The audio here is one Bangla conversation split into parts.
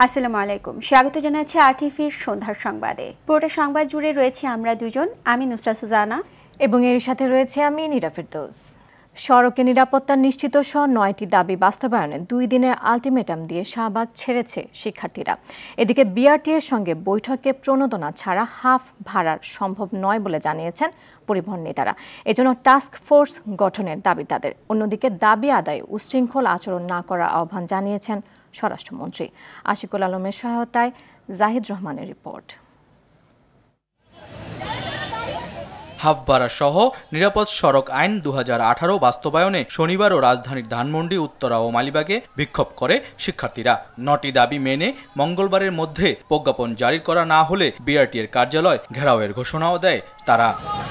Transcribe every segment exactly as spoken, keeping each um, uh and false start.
আসসালামু আলাইকুম, স্বাগত জানাচ্ছি আরটিভির সন্ধ্যার সংবাদে। পুরোটা সংবাদ জুড়ে রয়েছে আমরা দুজন, আমি নুসরাত সুজানা এবং এর সাথে রয়েছে আমি নীরা ফেরদৌস। সড়কে নিরাপত্তা নিশ্চিত সহ নয়টি দাবি বাস্তবায়নে দুই দিনের আলটিমেটাম দিয়ে শাহবাগ ছেড়েছে শিক্ষার্থীরা। এদিকে বিআরটিএর সঙ্গে বৈঠকে প্রণোদনা ছাড়া হাফ ভাড়ার সম্ভব নয় বলে জানিয়েছেন পরিবহন নেতারা। এজন্য টাস্ক ফোর্স গঠনের দাবি তাদের। অন্যদিকে দাবি আদায়ে উচ্ছৃঙ্খল আচরণ না করার আহ্বান জানিয়েছেন স্বরাষ্ট্রমন্ত্রী। আশিকুল আলমের সহায়তায় জাহিদ রহমানের রিপোর্ট। হাফ ভাড়া সহ নিরাপদ সড়ক আইন দু হাজার আঠারো বাস্তবায়নে শনিবারও রাজধানীর ধানমন্ডি, উত্তরা ও মালিবাগে বিক্ষোভ করে শিক্ষার্থীরা। নটি দাবি মেনে মঙ্গলবারের মধ্যে প্রজ্ঞাপন জারি করা না হলে বিআরটিএর কার্যালয় ঘেরাওয়ের ঘোষণাও দেয় তারা।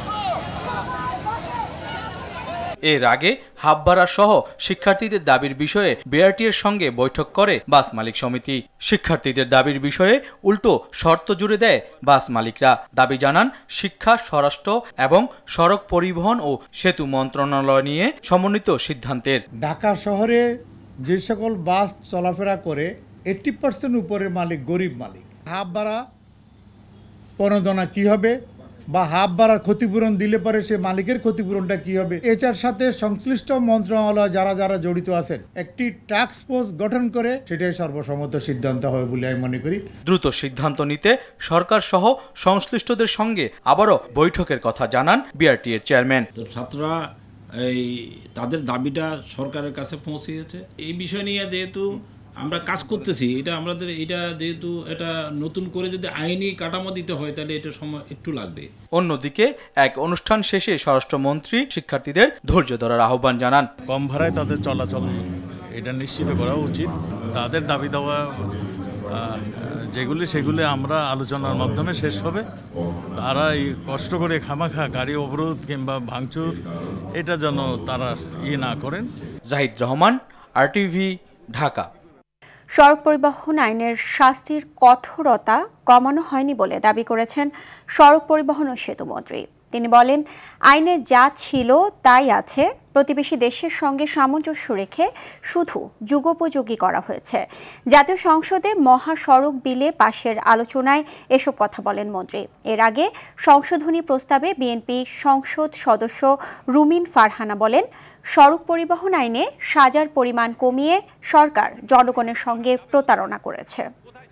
এর আগে হাফ ভাড়া সহ শিক্ষার্থীদের দাবির বিষয়ে বিআরটিএর সঙ্গে বৈঠক করে বাস মালিক সমিতি। শিক্ষার্থীদের দাবির বিষয়ে উল্টো শর্ত জুড়ে দেয় বাস মালিকরা। দাবি জানান শিক্ষা, স্বরাষ্ট্র এবং সড়ক পরিবহন ও সেতু মন্ত্রণালয় নিয়ে সমন্বিত সিদ্ধান্তের। ঢাকা শহরে যে সকল বাস চলাফেরা করে এইট্টি পার্সেন্ট উপরের মালিক গরিব মালিক। হাফ ভাড়া প্রণোদনা কি হবে বা হাফ ভাড়ার ক্ষতিপূরণ দিলে পরে সে মালিকের ক্ষতিপূরণটা কি হবে, এটার সাথে সংশ্লিষ্ট মন্ত্রণালয় যারা যারা জড়িত আছেন একটি টাস্ক ফোর্স গঠন করে সেটাই সর্বসম্মত সিদ্ধান্ত হবে বলে আমি মনে করি। দ্রুত সিদ্ধান্ত নিতে সরকার সহ সংশ্লিষ্টদের সঙ্গে আবারও বৈঠকের কথা জানান বিআরটিএর চেয়ারম্যান। ছাত্ররা এই তাদের দাবিটা সরকারের কাছে পৌঁছেছে। এই বিষয় নিয়ে যেহেতু আমরা কাজ করতেছি, এটা আমাদের এটা যেহেতু এটা নতুন করে যদি আইনি কাঠামো দিতে হয় তাহলে এটা সময় একটু লাগবে। অন্যদিকে এক অনুষ্ঠান শেষে স্বরাষ্ট্রমন্ত্রী শিক্ষার্থীদের ধৈর্য ধরার আহ্বান জানান। কম ভাড়ায় তাদের চলাচল এটা নিশ্চিত করা উচিত। তাদের দাবি দেওয়া যেগুলি সেগুলি আমরা আলোচনার মাধ্যমে শেষ হবে। তারা এই কষ্ট করে খামাখা গাড়ি অবরোধ কিংবা ভাঙচুর এটা যেন তারা ইয়ে না করেন। জাহিদ রহমান, আরটিভি, ঢাকা। সড়ক পরিবহন আইনের শাস্তির কঠোরতা কমানো হয়নি বলে দাবি করেছেন সড়ক পরিবহন ও সেতুমন্ত্রী। তিনি বলেন, আইনে যা ছিল তাই আছে, প্রতিবেশী দেশের সঙ্গে সামঞ্জস্য রেখে শুধু যুগোপযোগী করা হয়েছে। জাতীয় সংসদে মহাসড়ক বিলে পাশের আলোচনায় এসব কথা বলেন মন্ত্রী। এর আগে সংশোধনী প্রস্তাবে বিএনপি সংসদ সদস্য রুমিন ফারহানা বলেন, সড়ক পরিবহন আইনে সাজার পরিমাণ কমিয়ে সরকার জনগণের সঙ্গে প্রতারণা করেছে।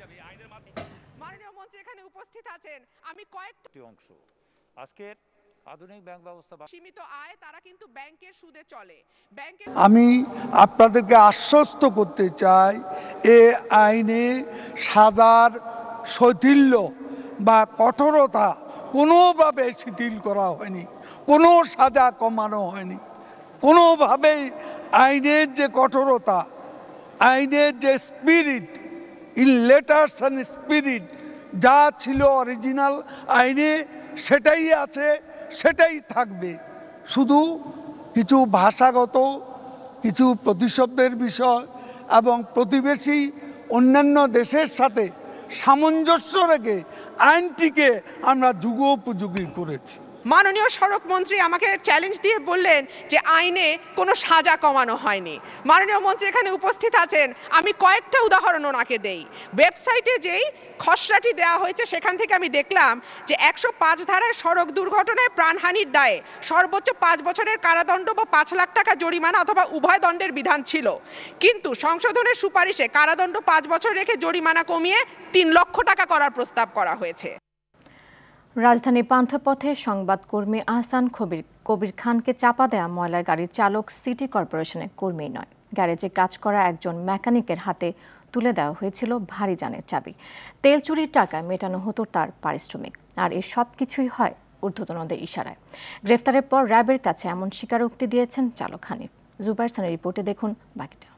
মাননীয় মন্ত্রী এখানে উপস্থিত আছেন, আমি কয়েকটি অংশ আজকের আধুনিক ব্যাংক ব্যবস্থা সীমিত আয় তারা কিন্তু ব্যাংকের সুদে চলে। ব্যাংকের আমি আপনাদেরকে আশ্বস্ত করতে চাই, এ আইনে সাজার শৈথিল্য বা কঠোরতা কোনোভাবে শিথিল করা হয়নি, কোনো সাজা কমানো হয়নি, কোনোভাবেই আইনের যে কঠোরতা, আইনের যে spirit, in letters and spirit যা ছিল অরিজিনাল আইনে সেটাই আছে, সেটাই থাকবে। শুধু কিছু ভাষাগত কিছু প্রতিশব্দের বিষয় এবং প্রতিবেশী অন্যান্য দেশের সাথে সামঞ্জস্য রেখে আইনটিকে আমরা যুগোপযোগী করেছি। মাননীয় সড়ক মন্ত্রী আমাকে চ্যালেঞ্জ দিয়ে বললেন যে আইনে কোনো সাজা কমানো হয়নি। মাননীয় মন্ত্রী এখানে উপস্থিত আছেন, আমি কয়েকটা উদাহরণ ওনাকে দেই। ওয়েবসাইটে যেই খসড়াটি দেওয়া হয়েছে সেখান থেকে আমি দেখলাম যে একশো পাঁচ ধারায় সড়ক দুর্ঘটনায় প্রাণহানির দায়ে সর্বোচ্চ পাঁচ বছরের কারাদণ্ড বা পাঁচ লাখ টাকা জরিমানা অথবা উভয় দণ্ডের বিধান ছিল, কিন্তু সংশোধনের সুপারিশে কারাদণ্ড পাঁচ বছর রেখে জরিমানা কমিয়ে তিন লক্ষ টাকা করার প্রস্তাব করা হয়েছে। রাজধানীর পান্থপথে সংবাদকর্মী আহসান কবির কবির খানকে চাপা দেয়া ময়লার গাড়ির চালক সিটি কর্পোরেশনের কর্মী নয়, গ্যারেজে কাজ করা একজন মেকানিকের হাতে তুলে দেওয়া হয়েছিল ভারী যানের চাবি। তেল চুরির টাকায় মেটানো হতো তার পারিশ্রমিক, আর এর সব কিছুই হয় ঊর্ধ্বতনদের ইশারায়। গ্রেফতারের পর র্যাবের কাছে এমন স্বীকারোক্তি দিয়েছেন চালক হানিফ। জুবাইর সানের রিপোর্টে দেখুন বাকিটা।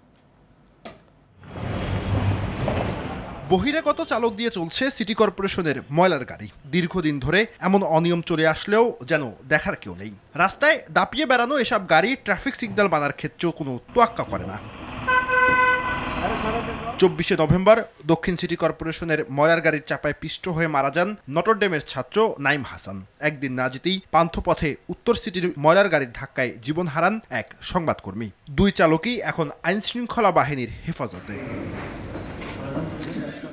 বহিরাগত চালক দিয়ে চলছে সিটি কর্পোরেশনের ময়লার গাড়ি। দীর্ঘদিন ধরে এমন অনিয়ম চলে আসলেও যেন দেখার কেউ নেই। রাস্তায় দাপিয়ে বেড়ানো এসব গাড়ি ট্রাফিক সিগন্যাল মানার ক্ষেত্রেও কোনো তোয়াক্কা করে না। চব্বিশে নভেম্বর দক্ষিণ সিটি কর্পোরেশনের ময়লার গাড়ির চাপায় পিষ্ট হয়ে মারা যান নটরডেমের ছাত্র নাইম হাসান। একদিন না যেতেই পান্থপথে উত্তর সিটির ময়লার গাড়ির ধাক্কায় জীবন হারান এক সংবাদকর্মী। দুই চালকই এখন আইনশৃঙ্খলা বাহিনীর হেফাজতে।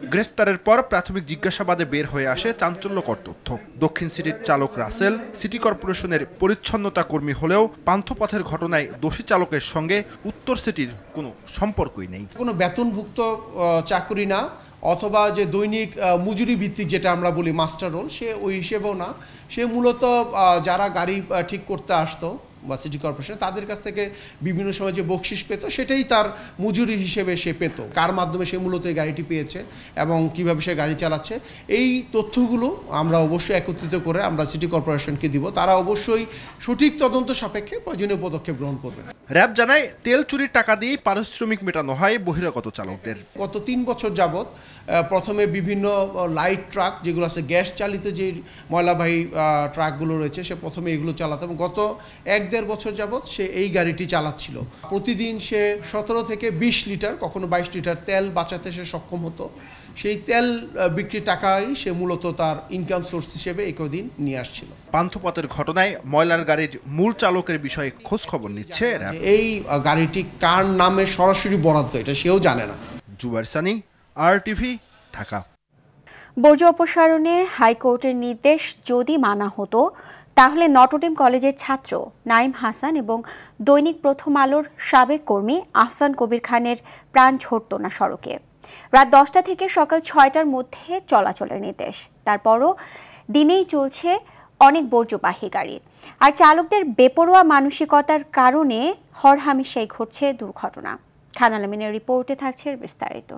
গ্রেফতারের পর প্রাথমিক জিজ্ঞাসাবাদে বের হয়ে আসে চাঞ্চল্যকর তথ্য। দক্ষিণ সিটির চালক রাসেল সিটি কর্পোরেশনের পরিচ্ছন্নতা কর্মী হলেও পান্থপথের ঘটনায় দোষী চালকের সঙ্গে উত্তর সিটির কোনো সম্পর্কই নেই। কোনো বেতনভুক্ত চাকরি না, অথবা যে দৈনিক মজুরি ভিত্তিক যেটা আমরা বলি মাস্টার রোল, সে ওই হিসেবেও না। সে মূলত যারা গাড়ি ঠিক করতে আসতো বা সিটি কর্পোরেশন তাদের কাছ থেকে বিভিন্ন সময় যে বকশিস পেত সেটাই তার মজুরি হিসেবে সে পেত। কার মাধ্যমে সে মূলত এই গাড়িটি পেয়েছে এবং কিভাবে সে গাড়ি চালাচ্ছে, এই তথ্যগুলো আমরা অবশ্যই একত্রিত করে আমরা সিটি কর্পোরেশনকে দিব। তারা অবশ্যই সঠিক তদন্ত সাপেক্ষে প্রয়োজনীয় পদক্ষেপ গ্রহণ করবে। র্যাব জানায় তেল চুরির টাকা দিয়ে পারিশ্রমিক মেটানো হয় বহিরাগত চালকদের। গত তিন বছর যাবৎ প্রথমে বিভিন্ন লাইট ট্রাক যেগুলো আছে গ্যাস চালিত যে ময়লাবাহী ট্রাকগুলো রয়েছে, সে প্রথমে এগুলো চালাতো এবং গত এক দেড় বছর যাবৎ সে এই গাড়িটি চালাচ্ছিল। প্রতিদিন সে সতেরো থেকে বিশ লিটার কখনো বাইশ লিটার তেল বাঁচাতে সে সক্ষম হতো। সেই তেল বিক্রি টাকাই সে মূলত তার ইনকাম সোর্স হিসেবে একদিন নিয়ে আসছিল। পান্থপথের ঘটনায় ময়লার গাড়ির মূল চালকের বিষয়ে খোঁজ খবর নিচ্ছে র্যাব। এই গাড়িটি কার নামে সরাসরি বরাদ্দ এটা সেও জানে না। Jubair Sunny, R TV, Dhaka. বর্জ্য অপসারণে হাইকোর্টের নির্দেশ যদি মানা হতো তাহলে নটরডেম কলেজের ছাত্র নাইম হাসান এবং দৈনিক প্রথম আলোর সাবেক কর্মী আহসান কবির খানের প্রাণ ঝরত না সড়কে। রাত দশটা থেকে সকাল ছয়টার মধ্যে চলাচলের নির্দেশ, তারপরও দিনেই চলছে অনেক বর্জ্যবাহী গাড়ি। আর চালকদের বেপরোয়া মানসিকতার কারণে হরহামেশাই ঘটছে দুর্ঘটনা। খান আলমিনের রিপোর্টে থাকছে বিস্তারিত।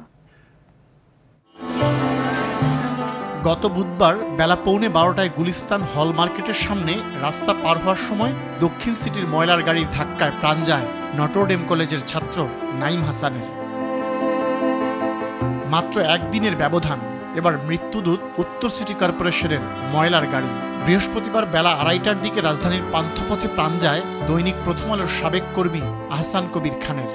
গত বুধবার বেলা পৌনে বারোটায় গুলিস্তান হল মার্কেটের সামনে রাস্তা পার হওয়ার সময় দক্ষিণ সিটির ময়লার গাড়ির ধাক্কায় প্রাণ যায় নটরডেম কলেজের ছাত্র নাইম হাসানের। মাত্র একদিনের ব্যবধান, এবার মৃত্যুদূত উত্তর সিটি কর্পোরেশনের ময়লার গাড়ি। বৃহস্পতিবার বেলা আড়াইটার দিকে রাজধানীর পান্থপথে প্রাণ যায় দৈনিক প্রথম আলোর সাবেক কর্মী আহসান কবির খানের।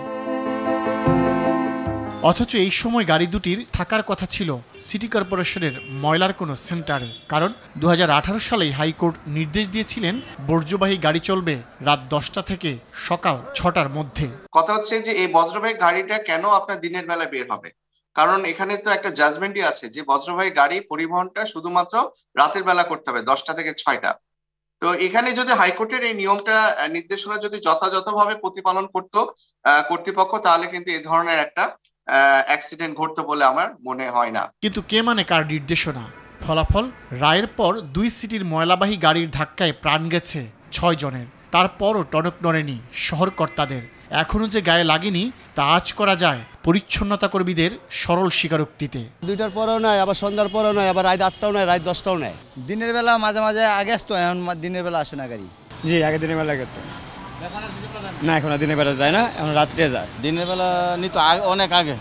অথচ এই সময় গাড়ি দুটির থাকার কথা ছিল সিটি কর্পোরেশনের ময়লার কোনো সেন্টারে, কারণ দু হাজার আঠারো সালেই হাইকোর্ট নির্দেশ দিয়েছিলেন বর্জ্যবাহী গাড়ি চলবে রাত দশটা থেকে সকাল ছটার মধ্যে। কথা হচ্ছে যে এই বজ্রবাহী গাড়িটা কেন আপনার দিনের বেলা বের হবে, কারণ এখানে তো একটা জাজমেন্টই আছে যে বজ্রবাহী গাড়ি পরিবহনটা শুধুমাত্র রাতের বেলা করতে হবে দশটা থেকে ছয়টা। তো এখানে যদি হাইকোর্টের এই নিয়মটা নির্দেশনা যদি যথাযথভাবে প্রতিপালন করতো কর্তৃপক্ষ, তাহলে কিন্তু এই ধরনের একটা অ্যাক্সিডেন্ট ঘটতো বলে আমার মনে হয় না। কিন্তু কে মানে কার নির্দেশনা? ফলাফল, রায়ের পর দুই সিটির ময়লাবাহী গাড়ির ধাক্কায় প্রাণ গেছে ছয় জনের। তারপরও টনক নড়েনি শহর কর্তাদের। এখনো যে গায়ে লাগেনি তা আজ করা যায় পরিচ্ছন্নতা কর্মীদের সরল স্বীকারোক্তিতে। দুইটার পরেও নয়, আবার সন্ধ্যার পরেও নয়, আবার রাত আটটাও নয়, রাত দশটাও নয়। দিনের বেলা মাঝে মাঝে আগে আসতো, এখন দিনের বেলা আসে না গাড়ি। জি, আগে দিনের বেলা করতো না, এখন দিনের বেলা যায় না, এখন রাত্রে যায়। দিনের বেলা নিত অনেক আগে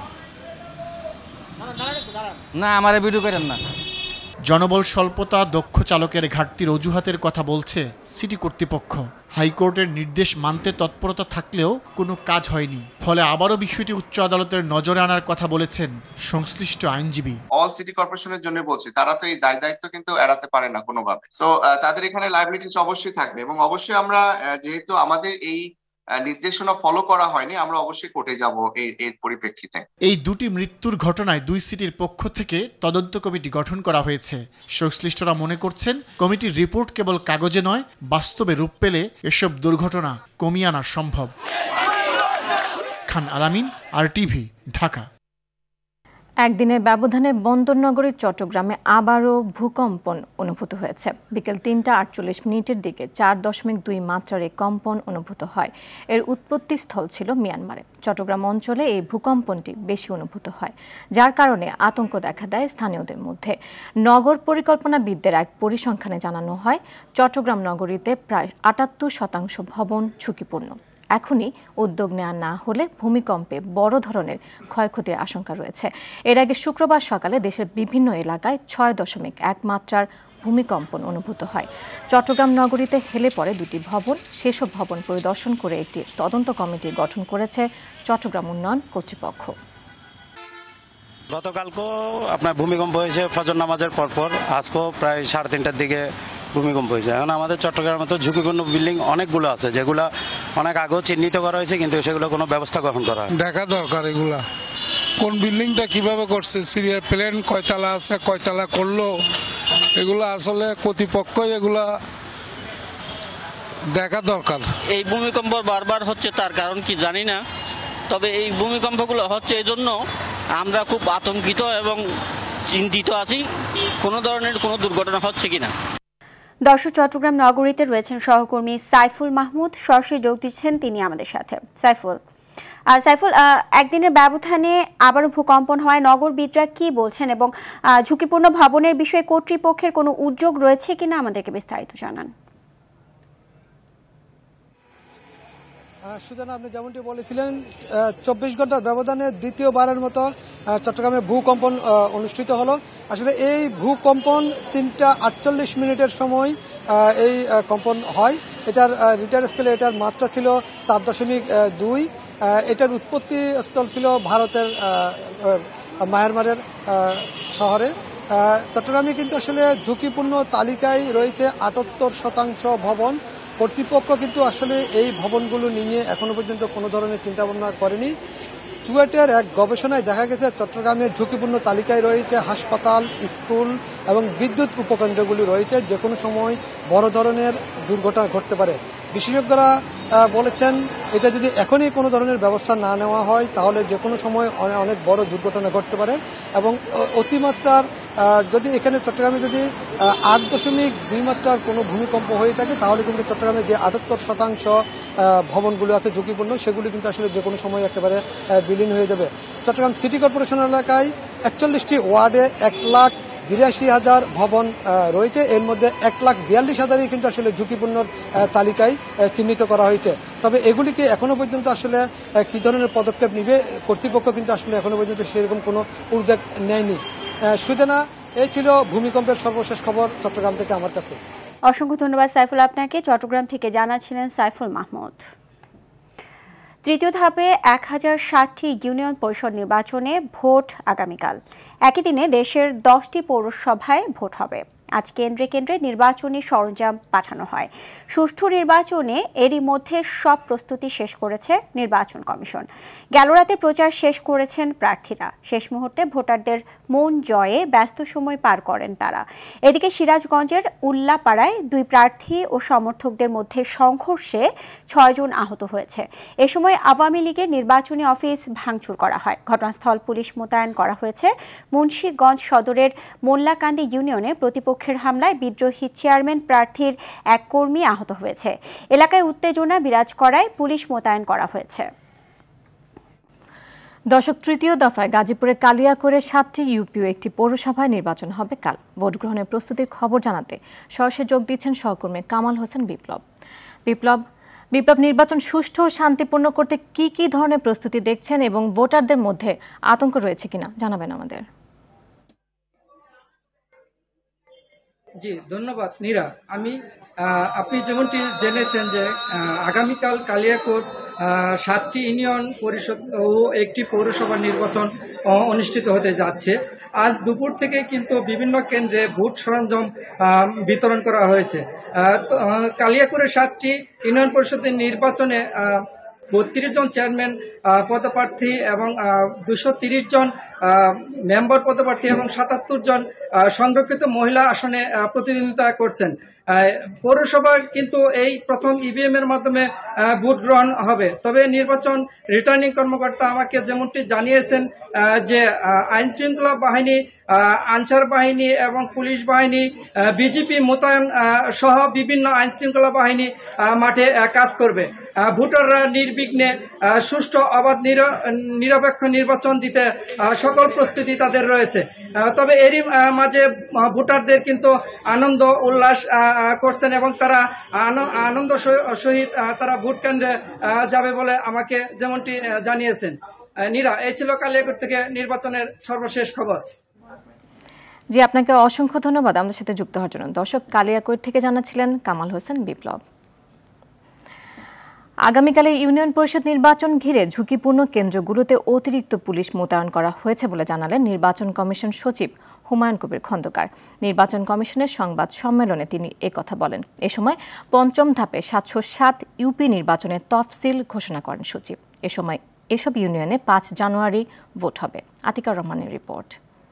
না, আমার ভিডিও করেন না। জনবল স্বল্পতা, দক্ষ চালকের ঘাটতির অজুহাতের কথা বলছে সিটি কর্তৃপক্ষ। হাইকোর্টের নির্দেশ মানতে তৎপরতা থাকলেও কোনো কাজ হয়নি। ফলে আবারও বিষয়টি উচ্চ আদালতের নজরে আনার কথা বলেছেন সংশ্লিষ্ট আইনজীবী। অল সিটি কর্পোরেশনের জন্য বলছি, তারা তো এই দায় দায়িত্ব কিন্তু এড়াতে পারে না কোনোভাবে। তো তাদের এখানে লায়াবিলিটিস অবশ্যই থাকবে এবং অবশ্যই আমরা যেহেতু আমাদের এই নির্দেশনা ফলো করা হয়নি, আমরা অবশ্যই কোর্টে যাব এর পরিপ্রেক্ষিতে। এই দুটি মৃত্যুর ঘটনায় দুই সিটির পক্ষ থেকে তদন্ত কমিটি গঠন করা হয়েছে। সংশ্লিষ্টরা মনে করছেন কমিটির রিপোর্ট কেবল কাগজে নয়, বাস্তবে রূপ পেলে এসব দুর্ঘটনা কমিয়ে আনা সম্ভব। খান আলামিন, আর টিভি, ঢাকা। একদিনের ব্যবধানে বন্দরনগরী চট্টগ্রামে আবারও ভূকম্পন অনুভূত হয়েছে। বিকেল তিনটা আটচল্লিশ মিনিটের দিকে চার দশমিক দুই মাত্রার এই কম্পন অনুভূত হয়। এর উৎপত্তি স্থল ছিল মিয়ানমারে। চট্টগ্রাম অঞ্চলে এই ভূকম্পনটি বেশি অনুভূত হয়, যার কারণে আতঙ্ক দেখা দেয় স্থানীয়দের মধ্যে। নগর পরিকল্পনাবিদদের এক পরিসংখ্যানে জানানো হয়, চট্টগ্রাম নগরীতে প্রায় আটাত্তর শতাংশ ভবন ঝুঁকিপূর্ণ। এখনই উদ্যোগ নেওয়া না হলে ভূমিকম্পে বড় ধরনের ক্ষয়ক্ষতির আশঙ্কা রয়েছে। এর আগে শুক্রবার সকালে দেশের বিভিন্ন এলাকায় ছয় দশমিক এক মাত্রার ভূমিকম্পন অনুভূত হয়। চট্টগ্রাম নগরীতে হেলে পড়ে দুটি ভবন। সেসব ভবন পরিদর্শন করে একটি তদন্ত কমিটি গঠন করেছে চট্টগ্রাম উন্নয়ন কর্তৃপক্ষ। গতকালকেও আপনার ভূমিকম্প হয়েছে ফজর নামাজের পরপর, আজকেও প্রায় সাড়ে তিনটার দিকে ভূমিকম্প হয়েছে। এখন আমাদের চট্টগ্রামে তো ঝুঁকিপূর্ণ বিল্ডিং অনেকগুলো আছে, যেগুলো অনেক আগেও চিহ্নিত করা হয়েছে, কিন্তু সেগুলো কোনো ব্যবস্থা গ্রহণ করা দেখা দরকার। এগুলা কোন বিল্ডিংটা কিভাবে করছে, সিরিয়াল প্ল্যান কয়তলা আছে, কয়তলা করলো, এগুলো আসলে কর্তৃপক্ষই এগুলা দেখা দরকার। এই ভূমিকম্প বারবার হচ্ছে তার কারণ কি জানি না, তবে এই ভূমিকম্পগুলো হচ্ছে এই জন্য আমরা খুব আতঙ্কিত এবং চিন্তিত আছি কোনো ধরনের কোনো দুর্ঘটনা হচ্ছে কিনা। দর্শক, চট্টগ্রাম নগরীতে রয়েছেন সহকর্মী সাইফুল মাহমুদ, সরাসরি যোগ দিচ্ছেন তিনি আমাদের সাথে। সাইফুল আর সাইফুল একদিনের ব্যবধানে আবারও ভূকম্পন হয়, নগরবিদরা কি বলছেন এবং ঝুঁকিপূর্ণ ভবনের বিষয়ে কর্তৃপক্ষের কোনো উদ্যোগ রয়েছে কিনা আমাদেরকে বিস্তারিত জানান। সুজানা, আপনি যেমনটি বলেছিলেন চব্বিশ ঘন্টার ব্যবধানে দ্বিতীয়বারের মতো চট্টগ্রামে ভূকম্পন অনুষ্ঠিত হলো। আসলে এই ভূকম্পন তিনটা আটচল্লিশ মিনিটের সময় এই কম্পন হয়। এটার রিটার স্কেলে এটার মাত্রা ছিল চার দশমিক দুই। এটার উৎপত্তি স্থল ছিল ভারতের মায়ানমারের শহরে। চট্টগ্রামে কিন্তু আসলে ঝুঁকিপূর্ণ তালিকায় রয়েছে আটাত্তর শতাংশ ভবন। কর্তৃপক্ষ কিন্তু আসলে এই ভবনগুলো নিয়ে এখনো পর্যন্ত কোনো ধরনের চিন্তাভাবনা করেনি। চুয়েটের এক গবেষণায় দেখা গেছে চট্টগ্রামের ঝুঁকিপূর্ণ তালিকায় রয়েছে হাসপাতাল, স্কুল এবং বিদ্যুৎ উপকেন্দ্রগুলি রয়েছে, যে কোনো সময় বড় ধরনের দুর্ঘটনা ঘটতে পারে। বিশেষজ্ঞরা বলেছেন এটা যদি এখনই কোনো ধরনের ব্যবস্থা না নেওয়া হয় তাহলে যে কোনো সময় অনেক বড় দুর্ঘটনা ঘটতে পারে এবং অতিমাত্রার যদি এখানে চট্টগ্রামে যদি আট দশমিক দুই মাত্রার কোনো ভূমিকম্প হয়ে থাকে তাহলে কিন্তু চট্টগ্রামে যে আটাত্তর শতাংশ ভবনগুলো আছে ঝুঁকিপূর্ণ সেগুলি কিন্তু আসলে যে কোনো সময় একেবারে বিলীন হয়ে যাবে। চট্টগ্রাম সিটি কর্পোরেশন এলাকায় একচল্লিশটি ওয়ার্ডে এক লাখ বিরাশি হাজার ভবন রয়েছে, এর মধ্যে এক লাখ বিয়াল্লিশ হাজারই কিন্তু আসলে ঝুঁকিপূর্ণ তালিকায় চিহ্নিত করা হয়েছে। তবে এগুলিকে এখনো পর্যন্ত আসলে কি ধরনের পদক্ষেপ নিবে কর্তৃপক্ষ কিন্তু আসলে এখনো পর্যন্ত সেরকম কোনো উদ্যোগ নেয়নি। সুজানা, এই ছিল ভূমিকম্পের সর্বশেষ খবর চট্টগ্রাম থেকে আমার কাছে। অসংখ্য ধন্যবাদ সাইফুল আপনাকে। চট্টগ্রাম থেকে জানাচ্ছিলেন সাইফুল মাহমুদ। তৃতীয় ধাপে এক হাজার ষাটটি ইউনিয়ন পরিষদ নির্বাচনে ভোট আগামীকাল। একই দিনে দেশের দশটি পৌরসভায় ভোট হবে। আজ কেন্দ্রে কেন্দ্রে নির্বাচনী সরঞ্জাম পাঠানো হয়। সুষ্ঠু নির্বাচনে এরই মধ্যে সব প্রস্তুতি শেষ করেছে নির্বাচন কমিশন। গেল রাতে প্রচার শেষ করেছেন প্রার্থীরা। শেষ মুহূর্তে ভোটারদের মন জয়ে ব্যস্ত সময় পার করেন তারা। এদিকে সিরাজগঞ্জের উল্লাপাড়ায় দুই প্রার্থী ও সমর্থকদের মধ্যে সংঘর্ষে ছয়জন আহত হয়েছে। এ সময় আওয়ামী লীগের নির্বাচনী অফিস ভাঙচুর করা হয়। ঘটনাস্থল পুলিশ মোতায়েন করা হয়েছে। মুন্সিগঞ্জ সদরের মোল্লাকান্দি ইউনিয়নে প্রতিপক্ষ হামলায় বিদ্রোহী চেয়ারম্যান প্রার্থীর এক কর্মী আহত হয়েছে। এলাকায় উত্তেজনা বিরাজ করায় পুলিশ মোতায়েন করা হয়েছে। দর্শক, তৃতীয় দফায় গাজীপুরে কালিয়াকৈরে সাতটি ইউপি ও একটি পৌরসভায় নির্বাচন হবে কাল। ভোট গ্রহণের প্রস্তুতির খবর জানাতে সরাসরি যোগ দিচ্ছেন সহকর্মী কামাল হোসেন বিপ্লব। বিপ্লব বিপ্লব নির্বাচন সুষ্ঠু ও শান্তিপূর্ণ করতে কি কি ধরনের প্রস্তুতি দেখছেন এবং ভোটারদের মধ্যে আতঙ্ক রয়েছে কিনা জানাবেন আমাদের। জি ধন্যবাদ নীরা। আমি আপনি যেমনটি জেনেছেন যে আগামীকাল কালিয়াকৈর সাতটি ইউনিয়ন পরিষদ ও একটি পৌরসভা নির্বাচন অনুষ্ঠিত হতে যাচ্ছে। আজ দুপুর থেকে কিন্তু বিভিন্ন কেন্দ্রে ভোট সরঞ্জাম বিতরণ করা হয়েছে। কালিয়াকৈরের সাতটি ইউনিয়ন পরিষদের নির্বাচনে বত্রিশ জন চেয়ারম্যান পদপ্রার্থী এবং দুশো তিরিশ জন মেম্বার পদপ্রার্থী এবং সাতাত্তর জন সংরক্ষিত মহিলা আসনে প্রতিদ্বন্দ্বিতা করছেন। পৌরসভার কিন্তু এই প্রথম ইভিএম এর মাধ্যমে ভোট গ্রহণ হবে। তবে নির্বাচন রিটার্নিং কর্মকর্তা আমাকে যেমনটি জানিয়েছেন যে আইন শৃঙ্খলা বাহিনী, আনসার বাহিনী এবং পুলিশ বাহিনী, বিজিপি মোতায়েন সহ বিভিন্ন আইন শৃঙ্খলা বাহিনী মাঠে কাজ করবে। ভোটাররা নির্বিঘ্নে সুষ্ঠু অবাধ নিরপেক্ষ নির্বাচন দিতে সকল প্রস্তুতি তাদের রয়েছে। তবে এরই মাঝে ভোটারদের কিন্তু আনন্দ উল্লাস করছেন এবং তারা আনন্দ সহিত তারা ভোট কেন্দ্রে যাবে বলে আমাকে যেমনটি জানিয়েছেন। নীরা, এই ছিল কালিয়াকৈর থেকে নির্বাচনের সর্বশেষ খবর। জি, আপনাকে অসংখ্য ধন্যবাদ আমাদের সাথে যুক্ত হওয়ার জন্য। দর্শক, কালিয়াকৈর থেকে জানাচ্ছিলেন কামাল হোসেন বিপ্লব। আগামীকালের ইউনিয়ন পরিষদ নির্বাচন ঘিরে ঝুঁকিপূর্ণ কেন্দ্রগুলোতে অতিরিক্ত পুলিশ মোতায়েন করা হয়েছে বলে জানালেন নির্বাচন কমিশন সচিব হুমায়ুন কবির খন্দকার। নির্বাচন কমিশনের সংবাদ সম্মেলনে তিনি একথা বলেন। এ সময় পঞ্চম ধাপে সাতশো সাত ইউপি নির্বাচনের তফসিল ঘোষণা করেন সচিব। এ সময় এসব ইউনিয়নে পাঁচ জানুয়ারি ভোট হবে। আতিকার রহমানের রিপোর্ট।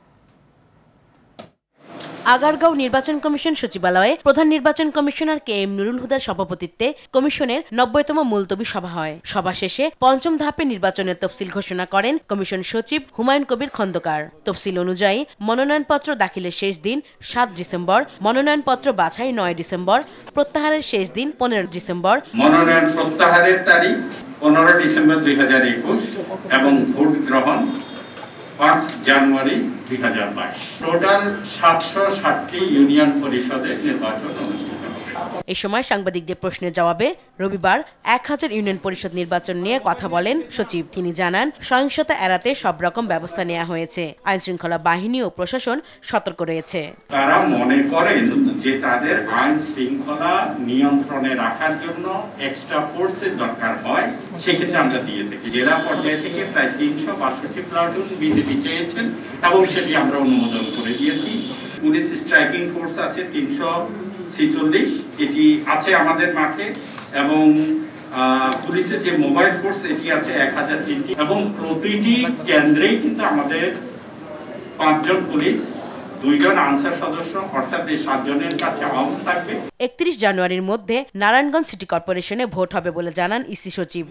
আগারগাঁও নির্বাচন কমিশন সচিবালয়ে প্রধান নির্বাচন কমিশনার কে এম নুরুল হুদার সভাপতিত্বে কমিশনের নব্বইতম মুলতবি সভা হয়। সভা শেষে পঞ্চম ধাপে নির্বাচনের তফসিল ঘোষণা করেন কমিশন সচিব হুমায়ুন কবির খন্দকার। তফসিল অনুযায়ী মনোনয়নপত্র দাখিলের শেষ দিন সাত ডিসেম্বর, মনোনয়নপত্র বাছাই নয় ডিসেম্বর, প্রত্যাহারের শেষ দিন পনেরো ডিসেম্বর, মনোনয়ন প্রত্যাহারের তারিখ পনেরো ডিসেম্বর দুই হাজার একুশ এবং ভোট গ্রহণ পাঁচ জানুয়ারি দুই হাজার বাইশ। টোটাল সাতশো ষাটটি ইউনিয়ন পরিষদের নির্বাচন অনুষ্ঠিত হবে। এ সময় সাংবাদিকদের প্রশ্নের জবাবে রবিবার এক হাজার ইউনিয়ন পরিষদ নির্বাচন নিয়ে কথা বলেন সচিব। তিনি জানান, সহিংসতা এড়াতে সব রকম ব্যবস্থা নেওয়া হয়েছে। আইন শৃঙ্খলা বাহিনী ও প্রশাসন সতর্ক রয়েছে। তারা মনে করেন যে তাদের আইন শৃঙ্খলা নিয়ন্ত্রণে রাখার জন্য এক্সট্রা ফোর্সের দরকার হয়, সেক্ষেত্রে আমরা দিয়ে থাকি। জেলা পর্যায় থেকে প্রায় তিনশো বাষট্টি প্লাটুন বিজেপি চেয়েছেন এবং সেটি আমরা অনুমোদন করে দিয়েছি। পুলিশ স্ট্রাইকিং ফোর্স আছে তিনশো ছিচল্লিশ, এটি আছে আমাদের মাঠে, এবং পুলিশের যে মোবাইল ফোর্স এটি আছে এক হাজার তিনটি, এবং প্রতিটি কেন্দ্রেই কিন্তু আমাদের পাঁচজন পুলিশ, দুইজন আনসার সদস্য, অর্থাৎ এই সাতজনের কাছে আউট থাকবে। একত্রিশ জানুয়ারির মধ্যে নারায়ণগঞ্জ সিটি কর্পোরেশনে ভোট হবে বলে জানান ইসি সচিব।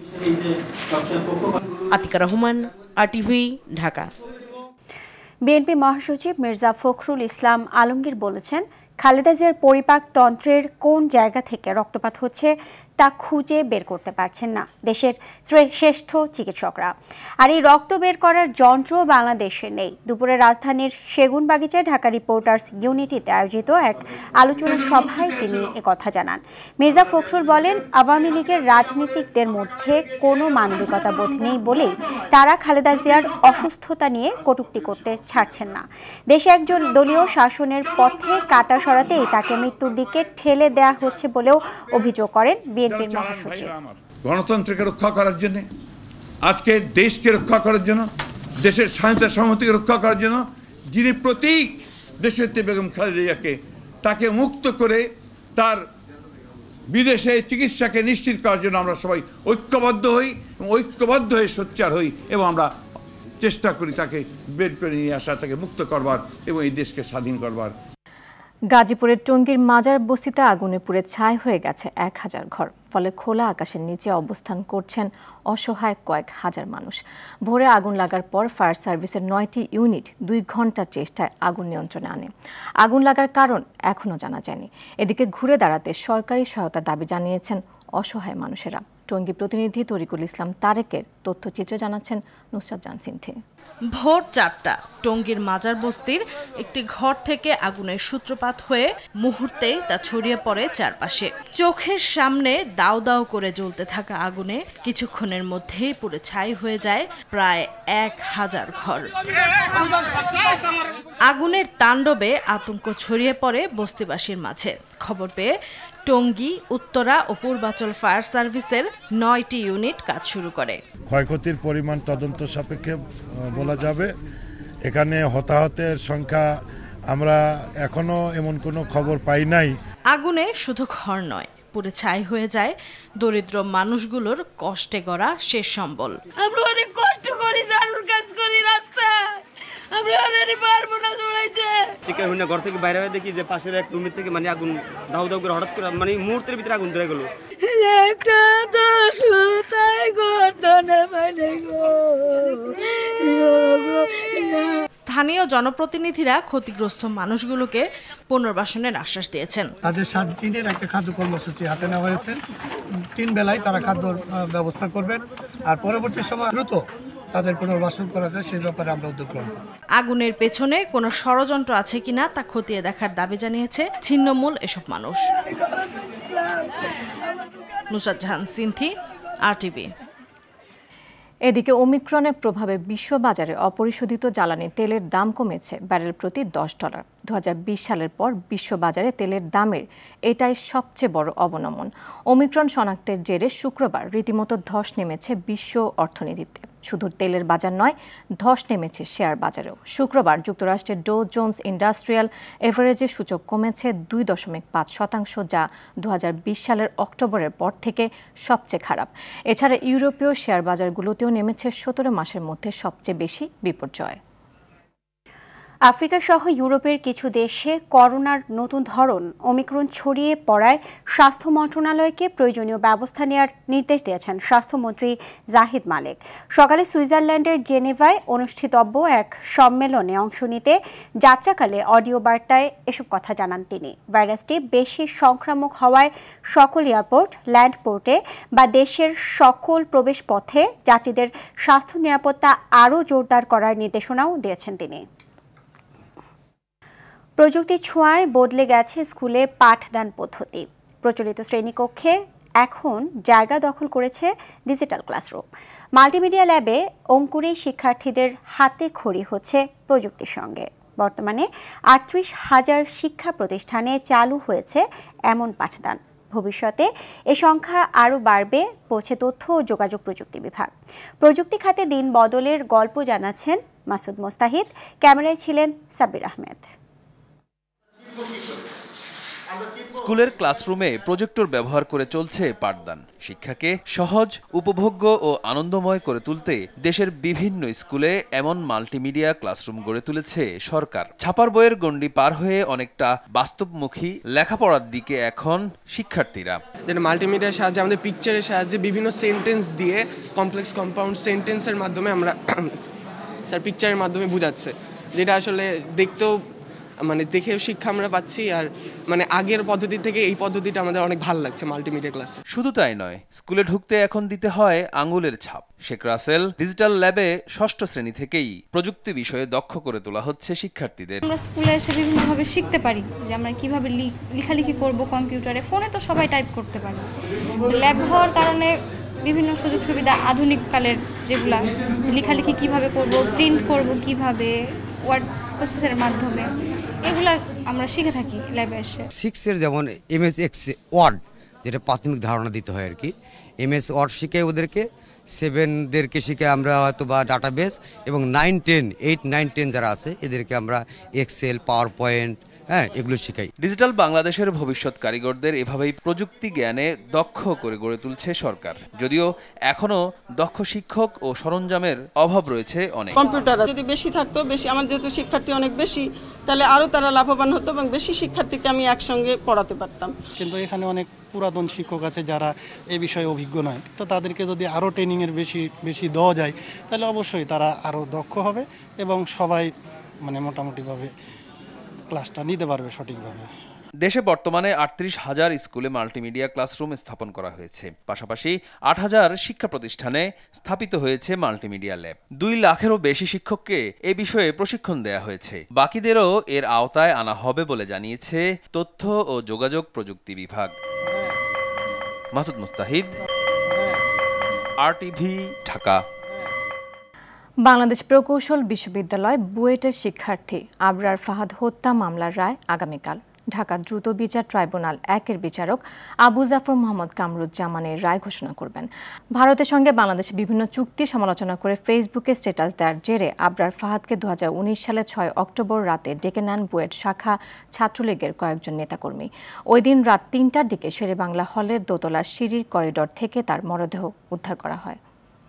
আতিকা রহমান, আরটিভি, ঢাকা। বিএনপি মহাসচিব মির্জা ফখরুল ইসলাম আলমগীর বলেছেন, খালেদা জিয়ার পরিপাক তন্ত্রের কোন জায়গা থেকে রক্তপাত হচ্ছে তা খুঁজে বের করতে পারছেন না দেশের শ্রেষ্ঠ চিকিৎসকরা। আর এই রক্ত বের করার যন্ত্র বাংলাদেশে নেই। দুপুরে রাজধানীর সেগুনবাগিচায় ঢাকা রিপোর্টার্স ইউনিটিতে আয়োজিত এক আলোচনা সভায় তিনি একথা জানান। মির্জা ফখরুল বলেন, আওয়ামী লীগের রাজনীতিকদের মধ্যে কোনো মানবিকতা বোধ নেই বলেই তারা খালেদা জিয়ার অসুস্থতা নিয়ে কটূক্তি করতে ছাড়ছেন না। দেশে একজন দলীয় শাসনের পথে কাটা সরাতেই তাকে মৃত্যুর দিকে ঠেলে দেয়া হচ্ছে বলেও অভিযোগ করেন বিএনপির মহাসচিব। গণতন্ত্রকে রক্ষা করার জন্য, আজকে দেশকে রক্ষা করার জন্য, দেশের স্বাধীনতা সার্বভৌমত্বকে রক্ষা করার জন্য যিনি প্রতীক দেশনেত্রী বেগম খালেদা জিয়াকে, তাকে মুক্ত করে তার বিদেশে চিকিৎসাকে নিশ্চিত করার জন্য আমরা সবাই ঐক্যবদ্ধ হই এবং ঐক্যবদ্ধ হয়ে সোচ্চার হই এবং আমরা চেষ্টা করি তাকে বের করে নিয়ে আসা, তাকে মুক্ত করবার এবং এই দেশকে স্বাধীন করবার। গাজীপুরের টঙ্গীর মাজার বস্তিতে আগুনে পুড়ে ছাই হয়ে গেছে এক হাজার ঘর। ফলে খোলা আকাশের নিচে অবস্থান করছেন অসহায় কয়েক হাজার মানুষ। ভোরে আগুন লাগার পর ফায়ার সার্ভিসের নয়টি ইউনিট দুই ঘন্টার চেষ্টায় আগুন নিয়ন্ত্রণে আনে। আগুন লাগার কারণ এখনও জানা যায়নি। এদিকে ঘুরে দাঁড়াতে সরকারি সহায়তা দাবি জানিয়েছেন অসহায় মানুষেরা। টঙ্গী প্রতিনিধি তরিকুল ইসলাম তারেকের তথ্যচিত্রে জানাচ্ছেন নুসরাত জাহান সিনথি। ভোর চারটা টঙ্গীর মাজার বস্তির একটি ঘর থেকে আগুনের সূত্রপাত হয়ে মুহূর্তেই তা ছড়িয়ে পড়ে চারপাশে। চোখের সামনে দাউ দাউ করে জ্বলতে থাকা আগুনে কিছুক্ষণের মধ্যেই পুরো ছাই হয়ে যায় প্রায় এক হাজার ঘর। আগুনের তাণ্ডবে আতঙ্ক ছড়িয়ে পড়ে বস্তিবাসীর মাঝে। খবর পেয়ে টঙ্গী, উত্তরা ও পূর্বাচল ফায়ার সার্ভিসের নয়টি ইউনিট কাজ শুরু করে। ক্ষয়ক্ষতির পরিমাণ তদন্ত সাপেক্ষে বলা যাবে। এখানে হতাহতের সংখ্যা আমরা এখনো এমন কোনো খবর পাই নাই। আগুনে শুধু ঘর নয়, পুরো ছাই হয়ে যায় দরিদ্র মানুষগুলোর কষ্টে গড়া শেষ সম্বল। আমরা অনেক কষ্ট করি, জারুর কাজ করি, রাস্তায় আমরা অলরেডি পারবো না দৌড়াইতে। চিকার হইনা ঘর থেকে বাইরে হয়ে দেখি যে পাশের এক রুমের থেকে মানে আগুন দাউ দাউ করে হঠাৎ করে মানে মুহূর্তের ভিতরে আগুন ধরে গেল। একটা দোষ তাই করতো না মানে গো। স্থানীয় জনপ্রতিনিধিরা ক্ষতিগ্রস্ত মানুষগুলোকে পুনর্বাসনের আশ্বাস দিয়েছেন। তাদের সাত দিনের একটা খাদ্য কর্মসূচি হাতে নেওয়া হয়েছে। তিন বেলায় তারা খাদ্যর ব্যবস্থা করবেন, আর পরবর্তী সময় দ্রুত তাদের পুনর্বাসন করা যায় সেই ব্যাপারে আমরা উদ্যোগ গ্রহণ করব। আগুনের পেছনে কোনো ষড়যন্ত্র আছে কিনা তা খতিয়ে দেখার দাবি জানিয়েছে ছিন্নমূল এসব মানুষ। নুসরাত জাহান সিনথি, আরটিভি। এদিকে ওমিক্রনের প্রভাবে বিশ্ববাজারে অপরিশোধিত জ্বালানি তেলের দাম কমেছে ব্যারেল প্রতি দশ ডলার। দু হাজার বিশ সালের পর বিশ্ববাজারে তেলের দামের এটাই সবচেয়ে বড় অবনমন। ওমিক্রন শনাক্তের জেরে শুক্রবার রীতিমতো ধস নেমেছে বিশ্ব অর্থনীতিতে। শুধু তেলের বাজার নয়, ধস নেমেছে শেয়ার বাজারেও। শুক্রবার যুক্তরাষ্ট্রের ডো জোন্স ইন্ডাস্ট্রিয়াল এভারেজের সূচক কমেছে দুই দশমিক পাঁচ শতাংশ, যা দু হাজার বিশ সালের অক্টোবরের পর থেকে সবচেয়ে খারাপ। এছাড়া ইউরোপীয় শেয়ার বাজারগুলোতেও নেমেছে সতেরো মাসের মধ্যে সবচেয়ে বেশি বিপর্যয়। আফ্রিকা সহ ইউরোপের কিছু দেশে করোনার নতুন ধরন ওমিক্রন ছড়িয়ে পড়ায় স্বাস্থ্য মন্ত্রণালয়কে প্রয়োজনীয় ব্যবস্থা নেওয়ার নির্দেশ দিয়েছেন স্বাস্থ্যমন্ত্রী জাহিদ মালেক। সকালে সুইজারল্যান্ডের জেনেভায় অনুষ্ঠিতব্য এক সম্মেলনে অংশ নিতে যাত্রাকালে অডিও বার্তায় এসব কথা জানান তিনি। ভাইরাসটি বেশি সংক্রামক হওয়ায় সকল এয়ারপোর্ট, ল্যান্ডপোর্টে বা দেশের সকল প্রবেশপথে যাত্রীদের স্বাস্থ্য নিরাপত্তা আরও জোরদার করার নির্দেশনাও দিয়েছেন তিনি। প্রযুক্তির ছোঁয়ায় বদলে গেছে স্কুলে পাঠদান পদ্ধতি। প্রচলিত শ্রেণীকক্ষে এখন জায়গা দখল করেছে ডিজিটাল ক্লাসরুম। মাল্টিমিডিয়া ল্যাবে অঙ্কুরেই শিক্ষার্থীদের হাতে খড়ি হচ্ছে প্রযুক্তির সঙ্গে। বর্তমানে আটত্রিশ হাজার শিক্ষা প্রতিষ্ঠানে চালু হয়েছে এমন পাঠদান। ভবিষ্যতে এ সংখ্যা আরও বাড়বে, বলছে তথ্য ও যোগাযোগ প্রযুক্তি বিভাগ। প্রযুক্তি খাতে দিন বদলের গল্প জানাচ্ছেন মাসুদ মোস্তাহিদ। ক্যামেরায় ছিলেন সাব্বির আহমেদ। স্কুলের ক্লাসরুমে প্রজেক্টর ব্যবহার করে চলছে পাঠদান। শিক্ষাকে সহজ, উপভোগ্য ও আনন্দময় করে তুলতে দেশের বিভিন্ন স্কুলে এমন মাল্টিমিডিয়া ক্লাসরুম গড়ে তুলেছে সরকার। ছাপার বইয়ের গণ্ডি পার হয়ে অনেকটা বাস্তবমুখী লেখাপড়ার দিকে এখন শিক্ষার্থীরা। যেটা মাল্টিমিডিয়ার সাহায্যে, আমাদের পিকচারের সাহায্যে বিভিন্ন সেন্টেন্স দিয়ে কমপ্লেক্স কম্পাউন্ড সেন্টেন্সের মাধ্যমে আমরা স্যার পিকচারের মাধ্যমে বোঝাচ্ছে, যেটা আসলে দেখতেও মানে দেখেও শিক্ষা আমরা পাচ্ছি। আর মানে আগের পদ্ধতি থেকে এই পদ্ধতিটা আমাদের অনেক ভালো লাগছে মাল্টিমিডিয়া ক্লাসে। শুধু তাই নয়, স্কুলে ঢুকতে এখন দিতে হয় আঙ্গুলের ছাপ। শেখ রাসেল ডিজিটাল ল্যাবে ষষ্ঠ শ্রেণী থেকেই প্রযুক্তি বিষয়ে দক্ষ করে তোলা হচ্ছে শিক্ষার্থীদের। আমরা স্কুলে এসে বিভিন্নভাবে শিখতে পারি যে আমরা কিভাবে লেখালেখি করব কম্পিউটারে। ফোনে তো সবাই টাইপ করতে পারে। ল্যাব হওয়ার কারণে বিভিন্ন সুযোগ সুবিধা, আধুনিক কালের যেগুলা লেখালেখি কিভাবে করব, প্রিন্ট করব কিভাবে, ওয়ার্ড প্রসেসের মাধ্যমে, এগুলা আমরা শিখে থাকি ল্যাবে এসে। সিক্সের যেমন এমএস এক্স ওয়ার্ড, যেটা প্রাথমিক ধারণা দিতে হয় আর কি, এমএস ওয়ার্ড শিখে ওদেরকে, সেভেনদেরকে শিখে আমরা হয়তো বা ডাটাবেস, এবং nine ten eight nine ten যারা আছে এদেরকে আমরা এক্সেল, পাওয়ার পয়েন্ট, হ্যাঁ এগুলো শিখাই। ডিজিটাল বাংলাদেশের ভবিষ্যৎ কারিগরদের এভাবেই প্রযুক্তি জ্ঞানে দক্ষ করে গড়ে তুলছে সরকার। যদিও এখনো দক্ষ শিক্ষক ও সরঞ্জামের অভাব রয়েছে অনেক। কম্পিউটার যদি বেশি থাকতো, বেশি, আমার যেহেতু শিক্ষার্থী অনেক বেশি, তাহলে আরো তারা লাভবান হতো এবং বেশি শিক্ষার্থীকে আমি একসঙ্গে পড়াতে পারতাম। কিন্তু এখানে অনেক পুরাতন শিক্ষক আছে যারা এই বিষয়ে অভিজ্ঞ নয়, তো তাদেরকে যদি আরো ট্রেনিং এর বেশি বেশি দেওয়া যায় তাহলে অবশ্যই তারা আরো দক্ষ হবে এবং সবাই মানে মোটামুটিভাবে ক্লাসটা নিতে পারবে সঠিকভাবে। দেশে বর্তমানে আটত্রিশ হাজার স্কুলে মাল্টিমিডিয়া ক্লাসরুম স্থাপন করা হয়েছে। পাশাপাশি আট হাজার শিক্ষা প্রতিষ্ঠানে স্থাপিত হয়েছে মাল্টিমিডিয়া ল্যাব। দুই লাখেরও বেশি শিক্ষককে এ বিষয়ে প্রশিক্ষণ দেয়া হয়েছে। বাকিদেরও এর আওতায় আনা হবে বলে জানিয়েছে তথ্য ও যোগাযোগ প্রযুক্তি বিভাগ। মাসুদ মুস্তাহিদ, আরটিভি, ঢাকা। বাংলাদেশ প্রকৌশল বিশ্ববিদ্যালয় বুয়েটের শিক্ষার্থী আবরার ফাহাদ হত্যা মামলার রায় আগামীকাল। ঢাকা দ্রুত বিচার ট্রাইব্যুনাল একের বিচারক আবু জাফর মোহাম্মদ কামরুজ্জামানের রায় ঘোষণা করবেন। ভারতের সঙ্গে বাংলাদেশের বিভিন্ন চুক্তি সমালোচনা করে ফেসবুকে স্ট্যাটাস দেওয়ার জেরে আবরার ফাহাদকে দু হাজার উনিশ সালে ছয় অক্টোবর রাতে ডেকে নেন বুয়েট শাখা ছাত্রলীগের কয়েকজন নেতাকর্মী। ওই দিন রাত তিনটার দিকে শেরেবাংলা হলের দোতলার সিঁড়ির করিডর থেকে তার মরদেহ উদ্ধার করা হয়।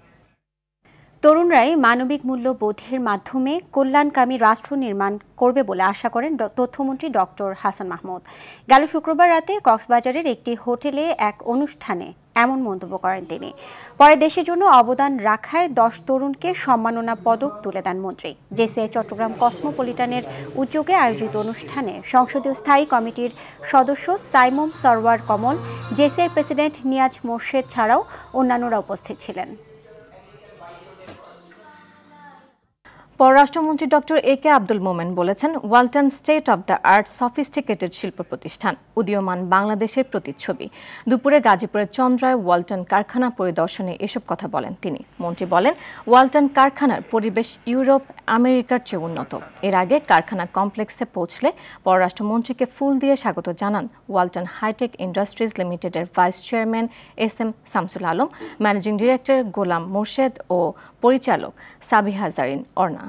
তরুণরাই মানবিক মূল্যবোধের মাধ্যমে কল্যাণকামী রাষ্ট্র নির্মাণ করবে বলে আশা করেন তথ্যমন্ত্রী ডক্টর হাসান মাহমুদ। গেল শুক্রবার রাতে কক্সবাজারের একটি হোটেলে এক অনুষ্ঠানে এমন মন্তব্য করেন তিনি। পরে দেশের জন্য অবদান রাখায় দশ তরুণকে সম্মাননা পদক তুলে দেন মন্ত্রী। জেসিআই চট্টগ্রাম কসমোপলিটানের উদ্যোগে আয়োজিত অনুষ্ঠানে সংসদীয় স্থায়ী কমিটির সদস্য সাইমুম সরওয়ার কমল, জেসিআই প্রেসিডেন্ট নিয়াজ মোর্শেদ ছাড়াও অন্যান্যরা উপস্থিত ছিলেন। পররাষ্ট্রমন্ত্রী ডক্টর এ কে আব্দুল মোমেন বলেছেন, Walton state of the art sophisticated শিল্প প্রতিষ্ঠান, উদীয়মান বাংলাদেশের প্রতিচ্ছবি। দুপুরে গাজীপুরের চন্দ্রায় ওয়ালটন কারখানা পরিদর্শনে এসব কথা বলেন তিনি। মন্ত্রী বলেন, ওয়ালটন কারখানার পরিবেশ ইউরোপ আমেরিকার চেয়ে উন্নত। এর আগে কারখানা কমপ্লেক্সে পৌঁছলে পররাষ্ট্রমন্ত্রীকে ফুল দিয়ে স্বাগত জানান ওয়ালটন হাইটেক ইন্ডাস্ট্রিজ লিমিটেডের vice chairman S M Shamsul Alam, managing director Golam Morshed ও পরিচালক সাবিহা জারিন অর্ণা।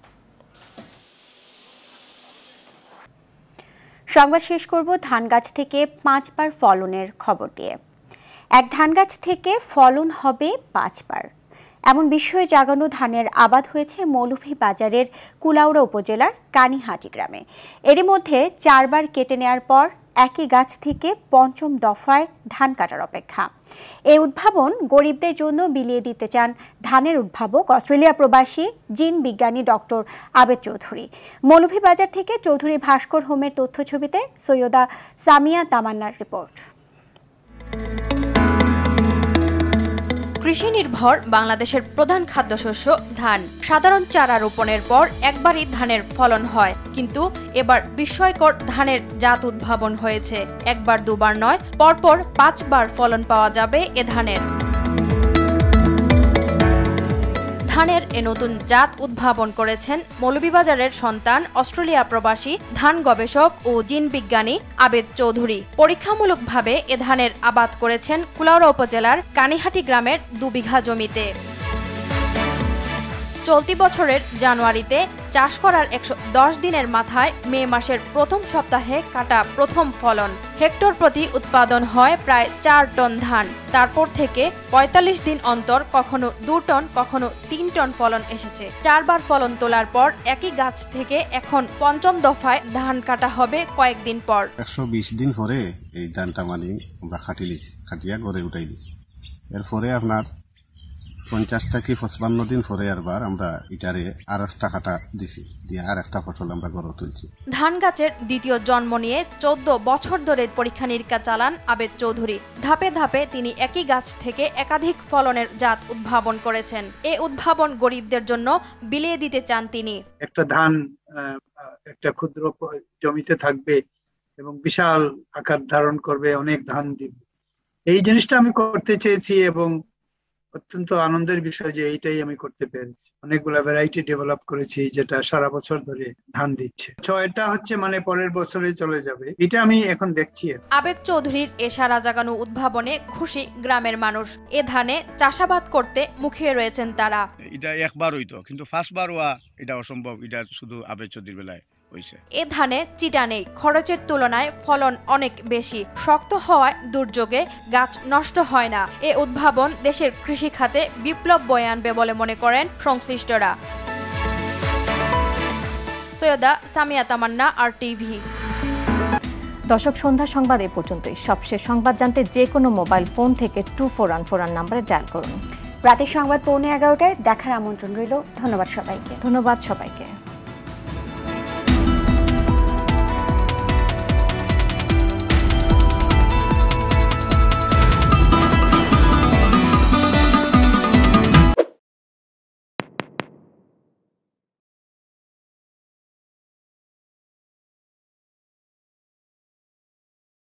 সংবাদ শেষ করব ধান গাছ থেকে পাঁচবার ফলনের খবর দিয়ে। এক ধান গাছ থেকে ফলন হবে পাঁচবার, এমন বিস্ময় জাগানো ধানের আবাদ হয়েছে মৌলভীবাজারের কুলাউড়া উপজেলার কানিহাটি গ্রামে। এরই মধ্যে চারবার কেটে নেয়ার পর একই গাছ থেকে পঞ্চম দফায় ধান কাটার অপেক্ষা। এই উদ্ভাবন গরিবদের জন্য বিলিয়ে দিতে চান ধানের উদ্ভাবক অস্ট্রেলিয়া প্রবাসী জিন বিজ্ঞানী ডক্টর আবেদ চৌধুরী। মৌলভীবাজার থেকে চৌধুরী ভাস্কর হোমের তথ্য ছবিতে সৈয়দা সামিয়া তামান্নার রিপোর্ট। কৃষি নির্ভর বাংলাদেশের প্রধান খাদ্যশস্য ধান। সাধারণ চারা রোপণের পর একবারই ধানের ফলন হয়, কিন্তু এবার বিস্ময়কর ধানের জাত উদ্ভাবন হয়েছে। একবার দুবার নয়, পরপর পাঁচবার ফলন পাওয়া যাবে এ ধানের। ধানের এ নতুন জাত উদ্ভাবন করেছেন মৌলভীবাজারের সন্তান অস্ট্রেলিয়া প্রবাসী ধান গবেষক ও জিন বিজ্ঞানী আবেদ চৌধুরী। পরীক্ষামূলকভাবে এ ধানের আবাদ করেছেন কুলাউড়া উপজেলার কানিহাটি গ্রামের দু বিঘা জমিতে। চলতি বছরের জানুয়ারিতে চাষ করার একশো দশ দিনের মাথায় মে মাসের প্রথম সপ্তাহে কাটা প্রথম ফলন। হেক্টর প্রতি উৎপাদন হয় প্রায় চার টন ধান। তারপর থেকে পঁয়তাল্লিশ দিন অন্তর কখনো দু টন কখনো তিন টন ফলন এসেছে। চারবার ফলন তোলার পর একই গাছ থেকে এখন পঞ্চম দফায় ধান কাটা হবে কয়েকদিন পর। একশো বিশ দিন পরে এই ধানটা মানে আমরা খাটিলি খাটিয়া গড়ে উঠাই দিচ্ছি। এরপরে আপনার পঞ্চাশ থেকে পঁচপান্ন দিন পরে আরবার আমরা এটারে আর একটা কাটা দিছি, দিয়ে আর একটা ফসল আমরা গড়ে তুলছি। ধান গাছের দ্বিতীয় জন্ম নিয়ে চোদ্দ বছর ধরে পরীক্ষা নিরীক্ষা চালান আবেদ চৌধুরী। ধাপে ধাপে তিনি একই গাছ থেকে একাধিক ফলনের জাত উদ্ভাবন করেছেন। এ উদ্ভাবন গরিবদের জন্য বিলিয়ে দিতে চান তিনি। একটা ধান একটা ক্ষুদ্র জমিতে থাকবে এবং বিশাল আকার ধারণ করবে, অনেক ধান দিবে। এই জিনিসটা আমি করতে চেয়েছি এবং অত্যন্ত আনন্দের বিষয় যে এইটাই আমি করতে পেরেছি। অনেকগুলা ভ্যারাইটি ডেভেলপ করেছি যেটা সারা বছর ধরে ধান দিচ্ছে। ছয়টা হচ্ছে মানে পরের বছরে চলে যাবে, এটা আমি এখন দেখছি। আবেদ চৌধুরীর এ সারা জাগানো উদ্ভাবনে খুশি গ্রামের মানুষ। এ ধানে চাষাবাদ করতে মুখিয়ে রয়েছেন তারা। এটা একবার হইতো, কিন্তু ফার্স্টবার হওয়া এটা অসম্ভব। এটা শুধু আবেদ চৌধুরীর বেলায়। এ ধানে চিটা নেই, খরচের তুলনায় ফলন অনেক বেশি। শক্ত হওয়ায় দুর্যোগে গাছ নষ্ট হয় না। এ উদ্ভাবন দেশের কৃষি খাতে বিপ্লব বয়ে আনবে বলে মনে করেন সংশ্লিষ্টরা। Syeda Samia Tamanna, R TV. দর্শক, সন্ধ্যা সংবাদ এ পর্যন্তই। সবশেষ সংবাদ জানতে যে কোনো মোবাইল ফোন থেকে two four one four one নাম্বারে ডায়াল করুন। রাতের সংবাদ পৌনে এগারোটায় দেখার আমন্ত্রণ রইল। ধন্যবাদ সবাইকে। ধন্যবাদ সবাইকে।